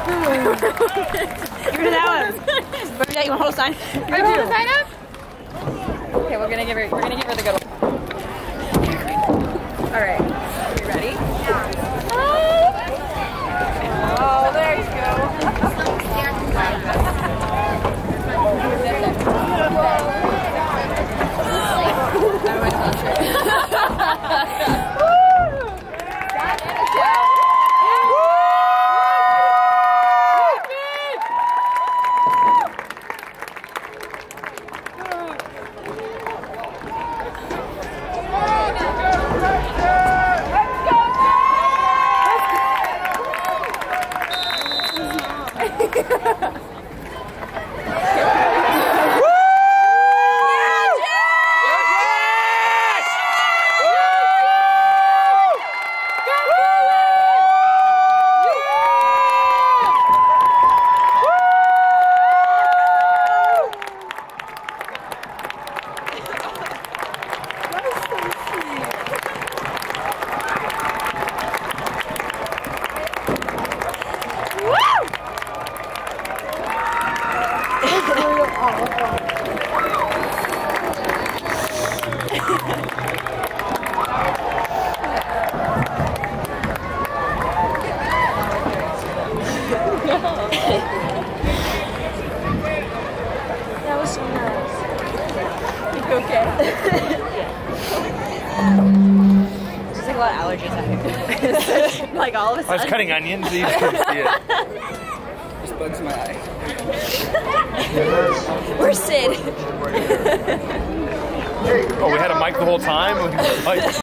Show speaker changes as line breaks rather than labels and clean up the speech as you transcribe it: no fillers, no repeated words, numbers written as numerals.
Give her that one. Bernadette, you want to hold a sign?
Are you holding the sign up?
Okay, we're gonna give her the good one. All right. Are you ready? Yeah. Oh, there you go.
That was so nice.
You okay? Just like a lot of allergies happening. Like all of a sudden.
I was cutting onions, so you just couldn't see it.
There's bugs in my eye.
Where's Sid?
Oh, we had a mic the whole time?